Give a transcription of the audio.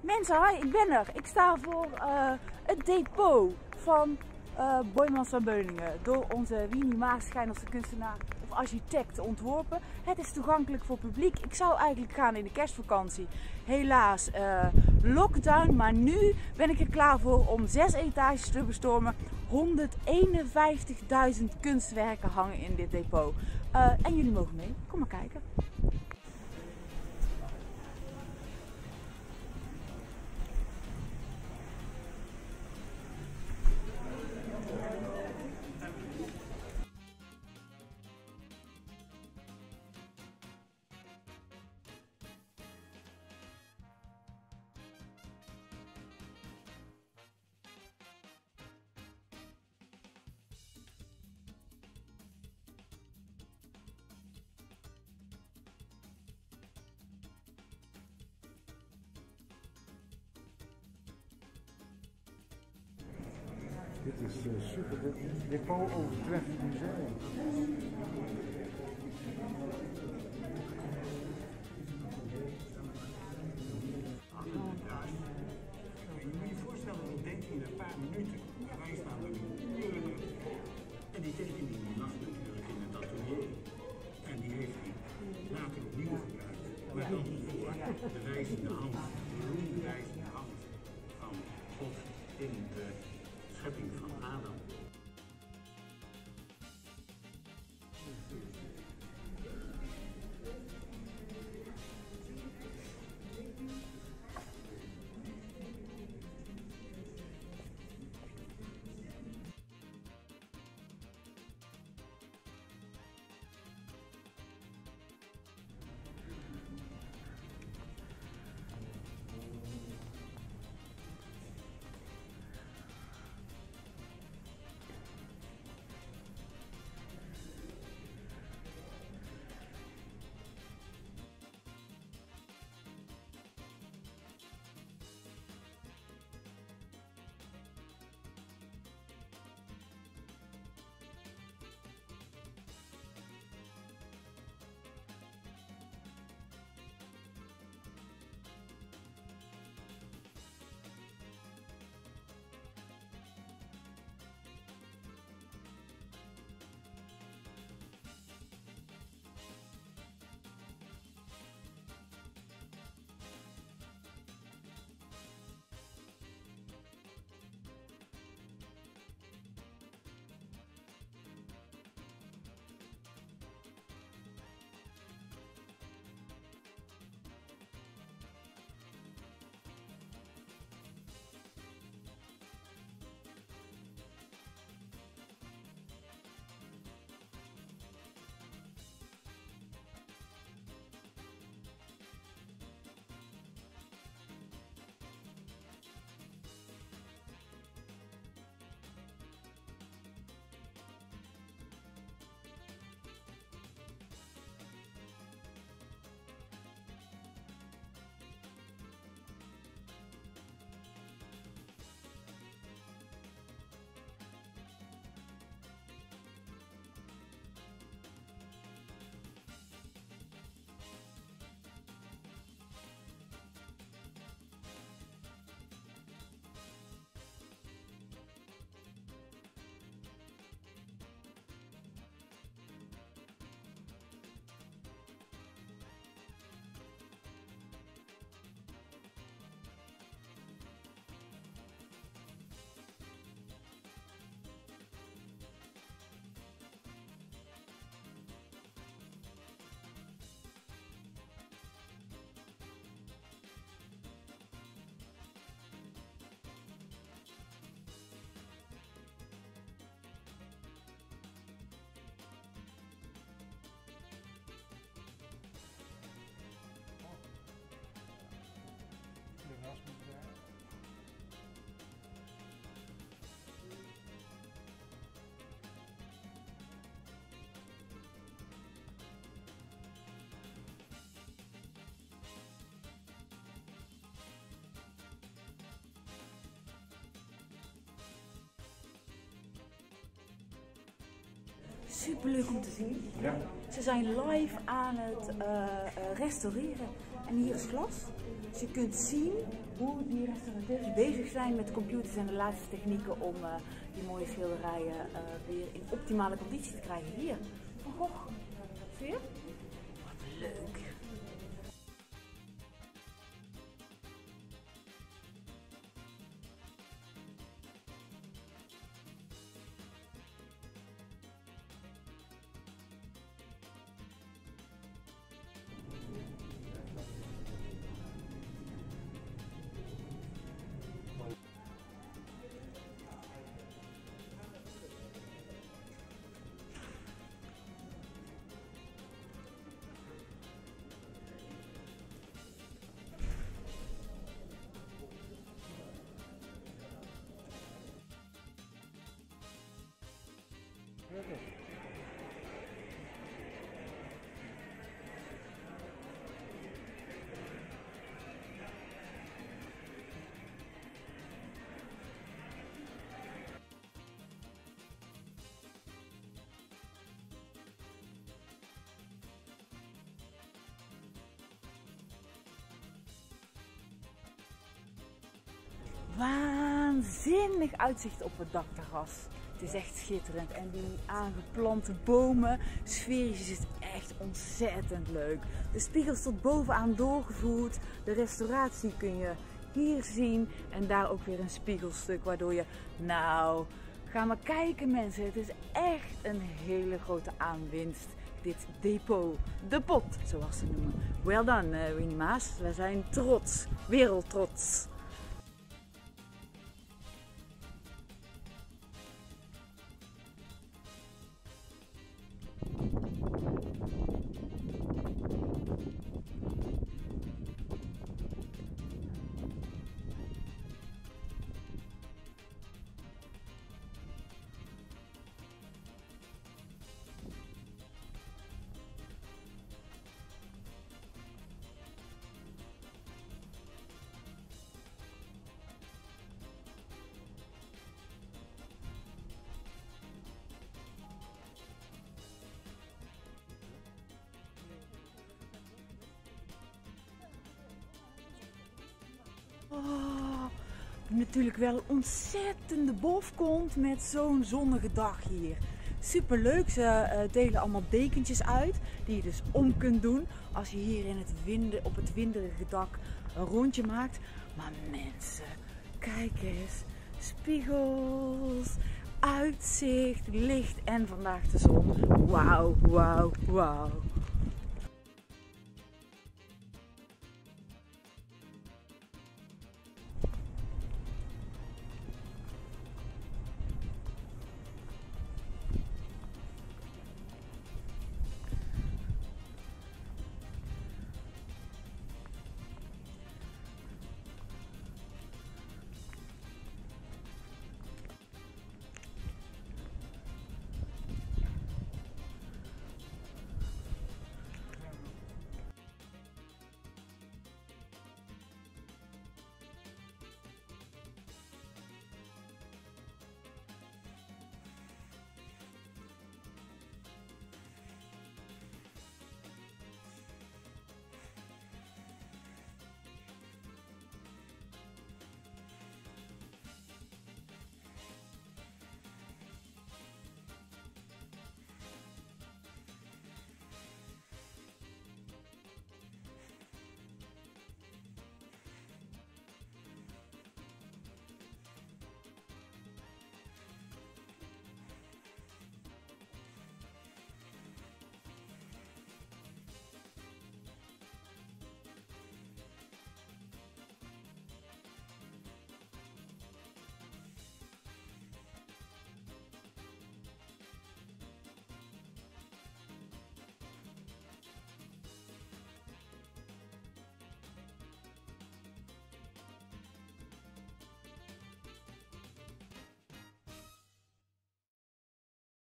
Mensen, hi, ik ben er. Ik sta voor het depot van Boijmans van Beuningen. Door onze Winnie Maarschijnelse kunstenaar of architect ontworpen. Het is toegankelijk voor publiek. Ik zou eigenlijk gaan in de kerstvakantie. Helaas lockdown, maar nu ben ik er klaar voor om 6 etages te bestormen. 151.000 kunstwerken hangen in dit depot. En jullie mogen mee. Kom maar kijken. Dit is super. Het depot overtreft het museum. Je moet je voorstellen, dat denk je in een paar minuten. Wij staan er uren. En die tekening die lag natuurlijk in het atelier. En die heeft hij later opnieuw gebruikt. Maar dan voor de wijzende hand, de beroemde wijzende hand van God in de schepping van Adam. Super leuk om te zien. Ja. Ze zijn live aan het restaureren. En hier is glas. Dus je kunt zien hoe die restaurateurs bezig zijn met computers en de laatste technieken om die mooie schilderijen weer in optimale conditie te krijgen. Hier, Van Gogh. Zie je? Wat leuk. Waanzinnig uitzicht op het dakterras. Het is echt schitterend en die aangeplante bomen, sfeertjes is echt ontzettend leuk. De spiegels tot bovenaan doorgevoerd, de restauratie kun je hier zien en daar ook weer een spiegelstuk waardoor je, nou, ga maar kijken mensen, het is echt een hele grote aanwinst. Dit depot, de pot zoals ze noemen. Well done Winnie Maas, we zijn trots, wereldtrots. Oh, natuurlijk wel een ontzettende bof komt met zo'n zonnige dag hier. Super leuk, ze delen allemaal dekentjes uit die je dus om kunt doen als je hier in op het winderige dak een rondje maakt. Maar mensen, kijk eens, spiegels, uitzicht, licht en vandaag de zon. Wauw, wauw, wauw.